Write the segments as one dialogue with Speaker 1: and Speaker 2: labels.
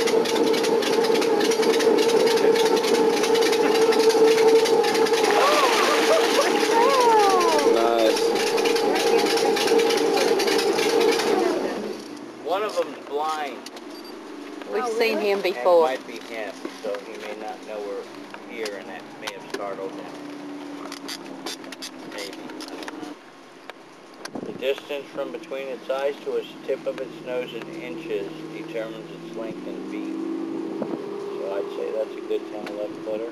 Speaker 1: One of them's blind.
Speaker 2: We've seen him before.
Speaker 1: It might be him, so he may not know we're here, and that may have startled him. Maybe. The distance from between its eyes to its tip of its nose in inches determines its length in feet. So I'd say that's a good 10, 11 footer.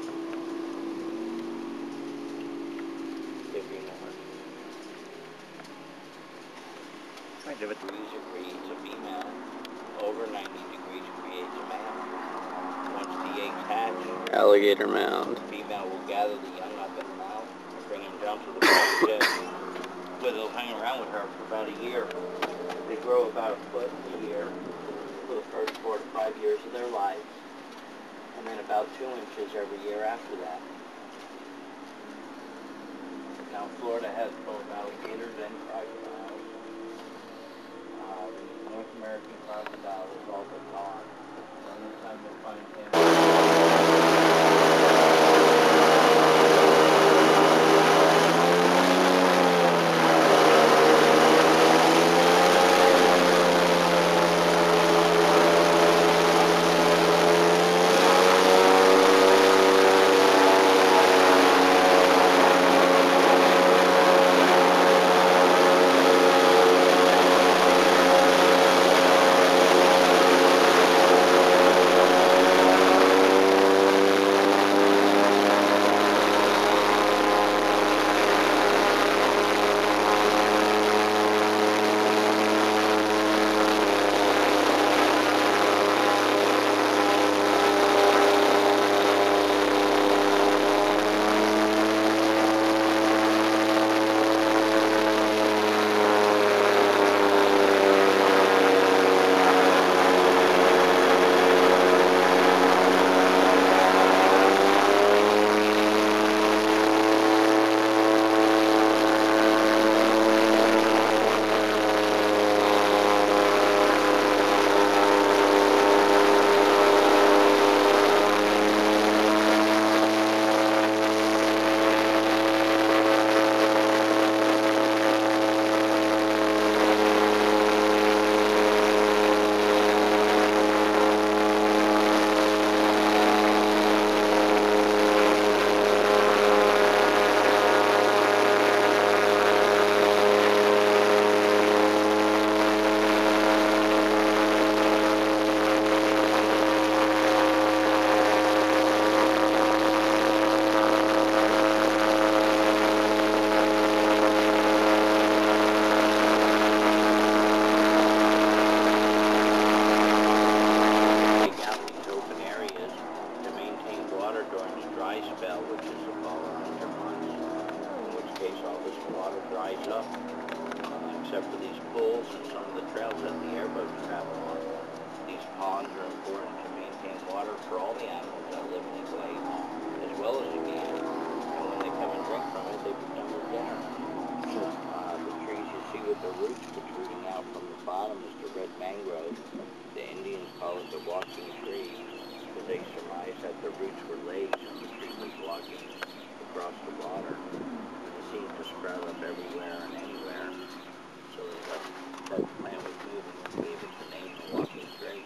Speaker 1: Could be more. 90 degrees it creates a female. Over 90 degrees creates a male. Once the eggs hatch,
Speaker 3: Alligator mound.
Speaker 1: the female will gather the young up in the mouth and bring them down to the bottom. But they'll hang around with her for about a year. They grow about a foot a year for the first 4 to 5 years of their lives, and then about 2 inches every year after that. Now Florida has both alligators and crocodiles. The North American crocodile is all but gone. The only time you'll find him. Except for these pools and some of the trails that the airboats travel on. These ponds are important to maintain water for all the animals that live in the glades, as well as the game. And when they come and drink from it, they become their dinner. The trees you see with the roots protruding out from the bottom is the red mangrove. The Indians call it the walking tree, because they surmise that the roots were legs and the tree was walking across the water. It seemed to sprout up everywhere and anywhere. So that plant was moving and gave it the name of walking tree.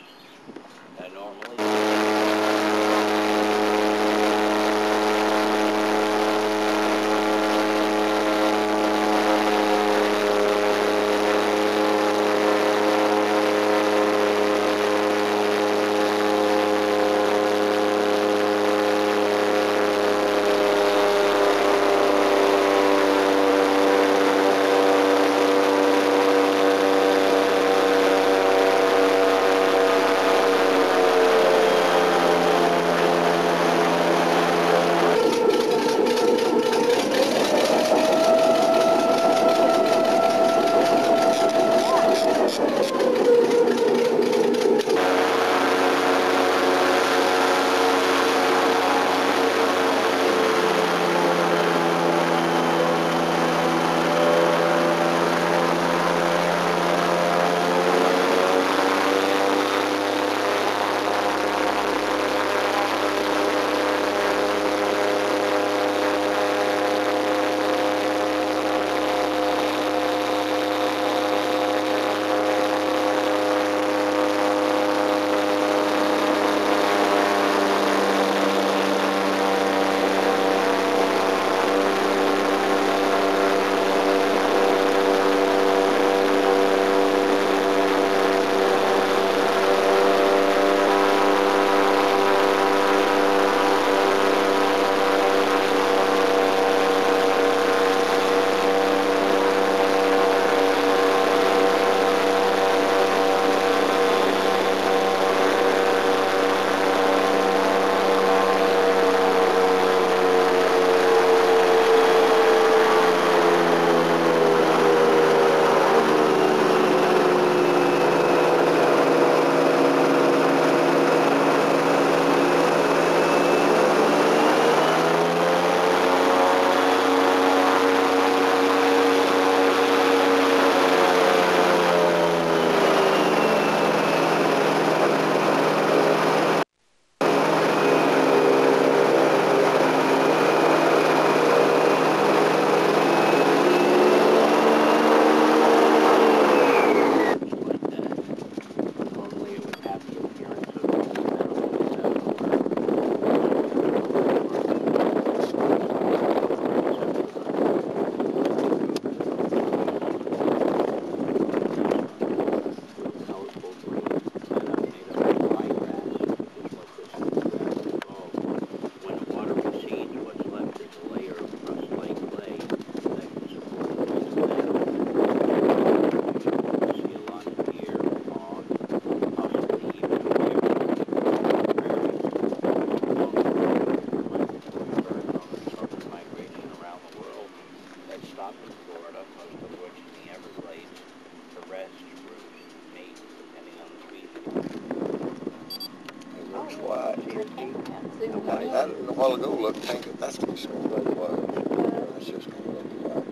Speaker 3: white. That a while ago looked pink. That's the same way it was. That's just gonna look white.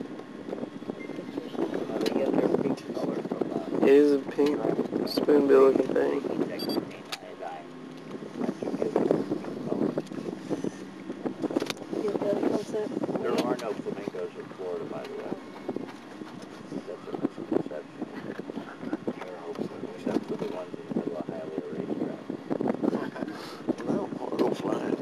Speaker 1: They get their pink color from
Speaker 4: It is a pink spoonbill looking thing.
Speaker 1: There are no flamingos in Florida, by the way. That's a misconception. Except for the ones in the middle of Hialeah racetrack.
Speaker 3: Well, I'll go flying.